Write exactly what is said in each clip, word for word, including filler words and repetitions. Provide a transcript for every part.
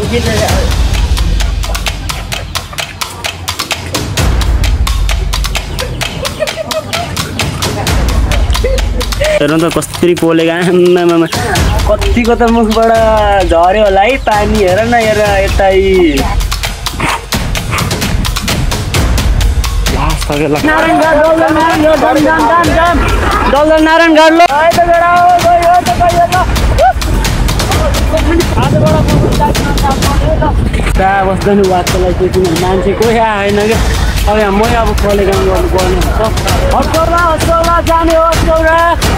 हेर्नु त कसरी पोलेको आम्मामा कतिको त मुखबाट झर्यो होला है पानी। हेर न हेर यतै दलदल नारायणगढ लो बस्दैन वार्तालाई चाहिँ किन मान्छे कोही आएन क्या। अब यहाँ मै अब कले काम गर्नुपर्ने हुन्छ। हसौरा हसौरा जाने हो हसौरा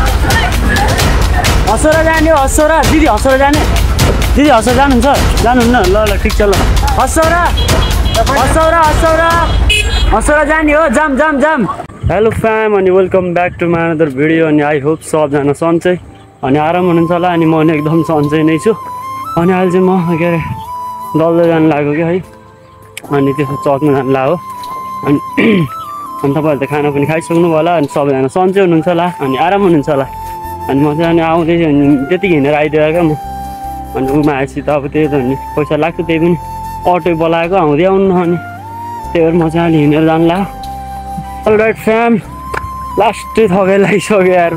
हसौरा जाने हो हसौरा दिदी हसौरा जाने दिदी हसौरा जानुहुन्छ जानुहुन्न ल ल ठिक छ ल हसौरा हसौरा हसौरा हसौरा जाने हो जाम जाम जाम। हेलो फ्याम अनि welcome back to my another video. अनि आई होप सबजना सन्चै अनि आराम हुनुहुन्छ होला। अनि म पनि एकदम सन्चै नै छु। अनि अहिले चाहिँ म के अरे दलदल जानु लाग्यो क्या है। अनि त्यसो चर्चमा जानु लाग्यो। अनि अनि तपाईँहरूले त खाना पनि खाइसक्नु होला। अनि सबैजना सन्चै हुनुहुन्छ होला अनि आराम हुनुहुन्छ होला। अनि म चाहिँ अनि आउँदैछु अनि त्यतिकै हिँडेर आइदियो क्या म। अनि उमा आएपछि त अब त्यही त नि पैसा लाग्छ त्यही पनि अटो बोलाएको आउँदै आउनु न। अनि त्यही भएर म चाहिँ अहिले हिँडेर जानु लाग्यो। अलराइट फ्याम लास्टै थकै लागिसक्यो यार।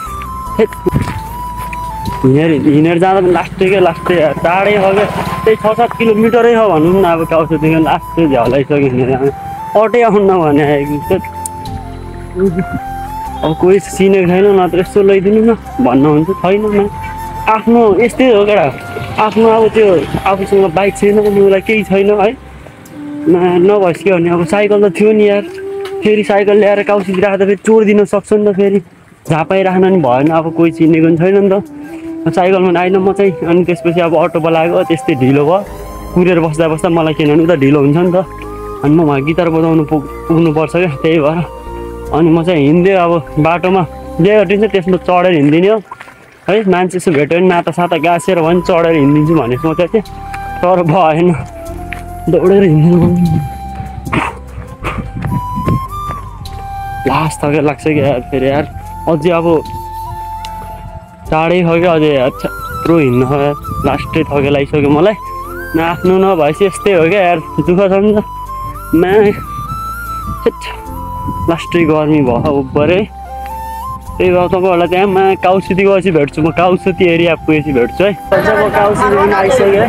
हिँडेर हिँडेर जाँदा पनि लास्टै क्या लास्टै यार टाढै हो क्या। त्यही छ सात किलोमिटरै हो भनौँ न। अब काउसोदेखि लास्टै झ्याउलाइसक्यो हिँडेर जाँदा अटै आउनु भने आएको। अब कोही चिनेको छैन नत्र यस्तो ल्याइदिनु न भन्नुहुन्छ छैन न। आफ्नो यस्तै हो क्या आफ्नो अब त्यो आफूसँग बाइक छैन उसलाई केही छैन है न नभइसक्यो भने अब साइकल त थियो नि यार। फेरि साइकल ल्याएर काउसीतिर राख्दा फेरि चोरिदिन सक्छ नि त। फेरि झापाइराख्न नि भएन अब कोही चिनेको पनि छैन नि त। साइकलमा आइन म चाहिँ अनि त्यसपछि अब अटो बोलाएको त्यस्तै ढिलो भयो। कुरेर बस्दा बस्दा मलाई किनभने उता ढिलो हुन्छ नि त। अनि म वहाँ गिटार बजाउनु पुग पुग्नुपर्छ क्या त्यही भएर अनि म चाहिँ हिँड्दै अब बाटोमा जे हटिन्छ त्यसमा चढेर हिँडिदिने हो है। मान्छे यसो भेट्यो भने नाता साता गाँसेर भए पनि चढेर हिँडिदिन्छु भन्ने सोचेको थिएँ तर भएन दौडेर हिँड्नु लास्ट थकै लाग्छ क्या यार। फेरि यार अझै अब टाढै हो क्या अझै यार यत्रो हिँड्नु हो यार। लास्टै थकै लागिसक्यो मलाई न आफ्नो नभएपछि यस्तै हो क्या यार दुःख छ नि त मा। लास्टै गर्मी भयो उब्बरै त्यही भएर तपाईँहरूलाई त्यहाँ मा काउसिटी गएपछि भेट्छु म। काउसिटी एरिया पुगेपछि भेट्छु है। जब काउसिटी पनि आइसक्यो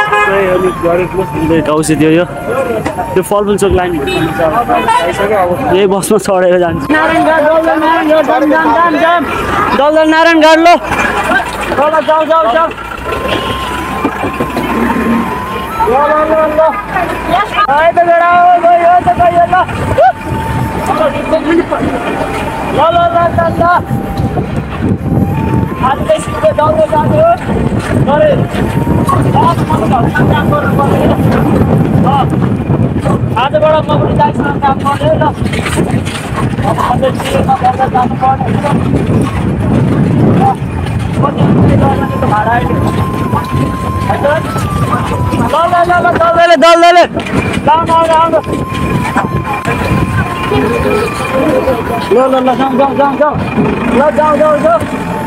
काउसिटी हो यो त्यो फलफुल चोक लाइन आइसक्यो। अब यही बसमा चढेर जान्छ दलदल नारायणगढ लो जाऊ जाऊ जाऊ आजबाट म पनि दाइसँग काम गर्ने ल भाडा दलदले दलदले ल ल ल जाउँ जाउँ जाउँ जाउँ ल जाउँ जाउँ जाउँ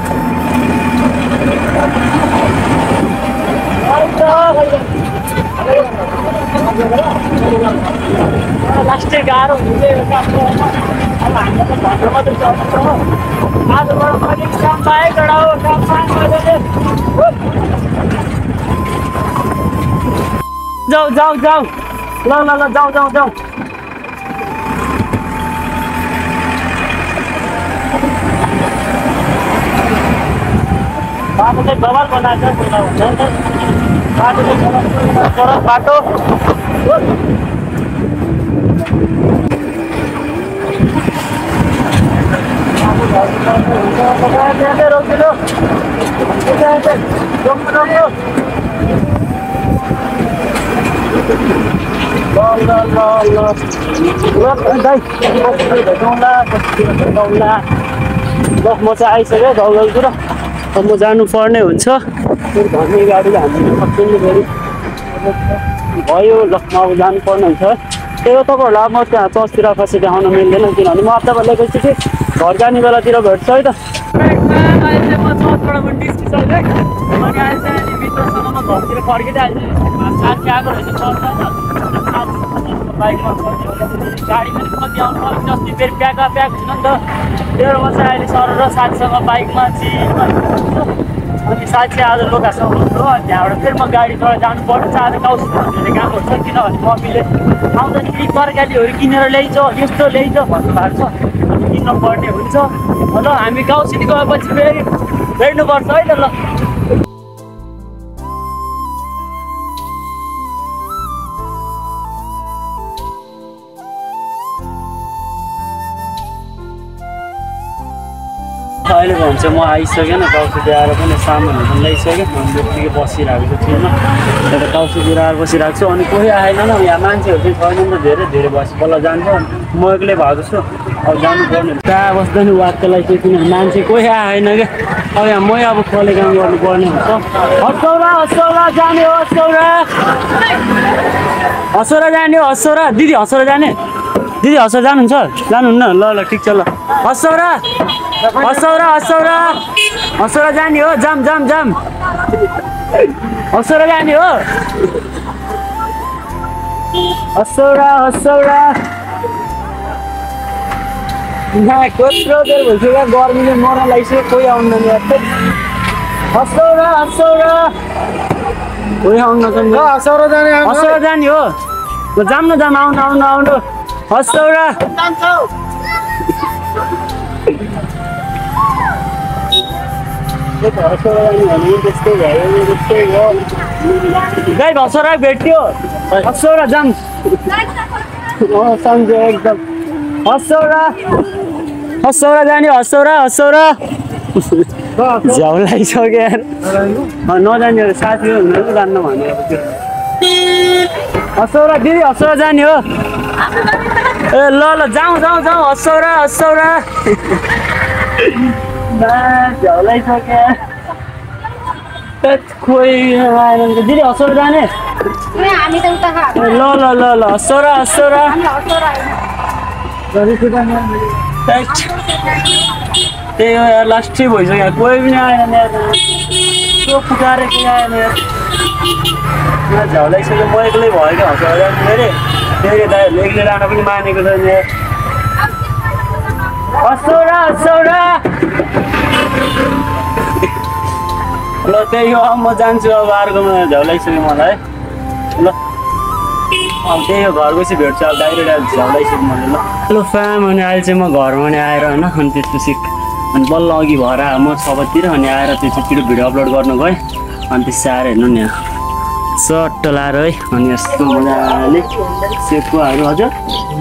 लास्टै गाह्रो हुन्छ अब हामीलाई त घर मात्रै चल्छ। आजबाट मैले काम पाएँ गडा हो काम पाएँ जाऊ जाऊ जाऊ ल ल ल जाऊ जाऊ जाऊ बाटो चाहिँ बबाल बनाएको छ बाटो चाहिँ सडक बाटो रोकिलो ल म चाहिँ आइसक्यो दलदलतिर। अब म जानुपर्ने हुन्छ भन्ने गाडी हामीले सक्छौँ नि फेरि भयो ल म अब जानुपर्ने हुन्छ। त्यही हो तपाईँहरूलाई म त्यहाँ चर्चतिर पछि देखाउन मिल्दैन किनभने म हप्ताभर ल्याएपछि चाहिँ घर जाने बेलातिर भेट्छु है त। अनि अहिले चाहिँ अनि भित्रसँग म घरतिर फर्किँदै साथी आएको रहेछ चल्छ बाइकमा गाडी पनि कति आउनु पर्छ जस्तै फेरि प्याका प्याक हुन नि त तेरोमा चाहिँ अहिले सर र साथीसँग बाइकमा चिजमा अनि साथी आज लोकासँग हुन्थ्यो अनि त्यहाँबाट फेरि म गाडी चढेर जानु पर्छ आज गाउँ धेरै काम हुन्छ किनभने मम्मीले आउँदा नि तरकारीहरू किनेर ल्याइन्छ यस्तो ल्याइन्छ भन्नुभएको छ किन्न पर्ने हुन्छ ल हामी गाउँसित गएपछि फेरि भेट्नुपर्छ है त ल अहिले भन्छ म आइसकेन काउसीतिर आएर पनि सामानहरू ल्याइसकेँ अनि त्यतिकै बसिरहेको छु छेउमा एउटा काउसीतिर आएर बसिरहेको छु अनि कोही आएन यहाँ मान्छेहरू चाहिँ छैन नि त धेरै धेरै बस बल्ल जान्छ म एक्लै भएको छु अब जानुपर्ने कहाँ बस्दा नि वाक्कलाई चाहिँ किनभने मान्छे कोही आएन क्या अब यहाँ मै अब कले काम गर्नुपर्ने हुन्छ हसौरा हसौरा जाने हो हसौरा हसौरा जाने हो हसौरा दिदी हसौरा जाने दिदी हसौरा जानुहुन्छ जानुहुन्न ल ल ठिक छ ल हसौरा हसौरा हसौरा हसौरा जाने हो जाम जाम जाम हसौरा जाने हो हसौरा हसौरा यहाँ कत्रो बेर भइसक्यो गर्मीले मर्न लागिसक्यो कोही आउनु हसौरा हसौरा कोही आउनु हसौरा जाने हसौरा जाने हो जाम न जाम आउनु आउनु आउनु हसौरा गाई हसौरा भेट्यो हसौरा जाम सम्झ्यो एकदम हसौरा हसौरा जाने हसौरा हसौरा झ्याउ लागिसक्यो यार नजाने साथीहरू हुँदैन जान्न भने हसौरा दिदी हसौरा जाने हो ए ल ल जाउँ जाउँ जाउँ हसौरा हसौरा झ्याउ लागिसक्यो खोइ आएन दिदी हसौरा जाने ल ल ल ल हसौरा हसौरा त्यही हो यार लास्टै भइसक्यो कोही पनि आएन त्यो पुकारे केही आएन झ्याउ लागिसक्यो म एक्लै भयो क्या हसौरा धेरै धेरै दाइहरूले एक्लै जान पनि मानेको छैन हसौरा हसौरा ल त्यही हो म जान्छु अब अर्कोमा झ्याउ लागिसक्यो मलाई ल अब त्यही हो घर गएपछि भेट्छु अब डाइरेक्ट झ्याउ लागिसक्यो मैले ल हेलो फ्याम अनि अहिले चाहिँ म घरमा नि आएर होइन अनि त्यसपछि अनि बल्ल अघि भएर म छ बजीतिर अनि आएर त्यो छिटो भिडियो अपलोड गर्नु गएँ अनि त्यसपछि आएर हेर्नु नि सर्ट लाएर है अनि यस्तो मजाले सेपुवाहरू हजुर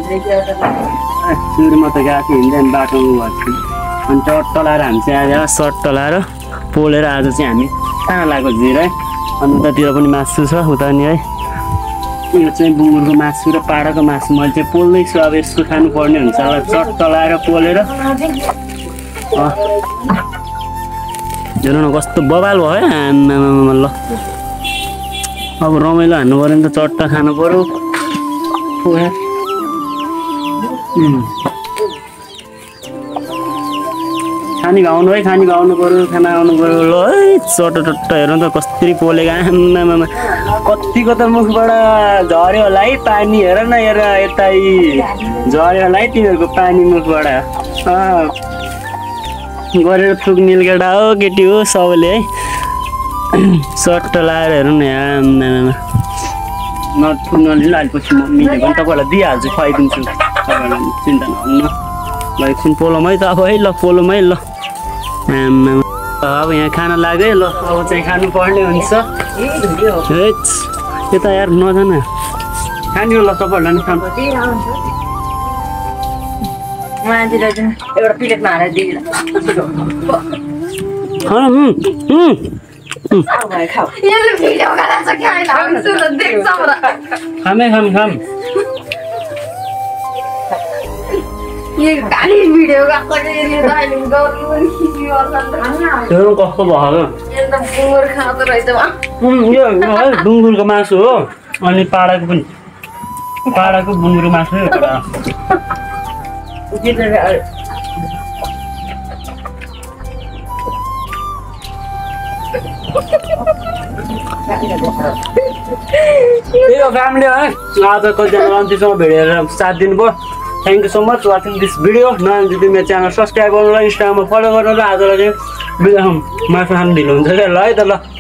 सुरुमा त गएको हिँड्दै बाटोमा भएको अनि टट्ट लाएर हामी चाहिँ आज सर्ट लाएर पोलेर आज चाहिँ हामी खाना लगाएको जिर है अनि उतातिर पनि मासु छ उता नि है यो चाहिँ बुङ्गुरको मासु र पाडाको मासु मैले चाहिँ पोल्दैछु अब यसको खानुपर्ने हुन्छ होला चट्ट लाएर पोलेर हेर्नु न कस्तो बबाल भयो आमामा ल अब रमाइलो हान्नु पऱ्यो नि त चट्ट खानु पऱ्यो खानी गाउनु है खानी गाउनु पऱ्यो खाना गाउनु पऱ्यो ल है चट्ट टट्ट हेर्नु त कसरी पोलेको आमामा कतिको त मुखबाट झऱ्यो होला है पानी हेर न हेर यतै झऱ्यो होला है तिमीहरूको पानी मुखबाट गरेर थुक निल्केटा हो केटी हो सबैले है सर्ट लाएर हेर्नु न आमामा नथुक नलिनु अलिपछि म मिलेको पनि तपाईँहरूलाई दिइहाल्छु खुवाइदिन्छु तपाईँहरूलाई चिन्ता नहुन्न ल एकछिन पोलोमै त अब है ल पोलोमै ल आमामा अब यहाँ खाना लाग्यो ल अब चाहिँ खानुपर्ने हुन्छ यता यार नजान खाने ल तपाईँहरूलाई नि खानु एउटा प्लेटमा हालेर दिनु खामे खाम खाम कस्तो भयो डुङ्गुरको मासु हो अनि पाडाको पनि पाडाको बुङ्गुरको मासु त्यही हो फ्यामिली है आज कतिजना अन्तिमसम्म भेटेर साथ दिनुभयो thank you so much watching this video नयाँ যদি मेरो च्यानल सब्सक्राइब गर्नुलाई इन्स्टाग्राममा फलो गर्नुलाई आजलाई चाहिँ बिदा मासु खानु ढिलो हुन्छ क्या ल है त ल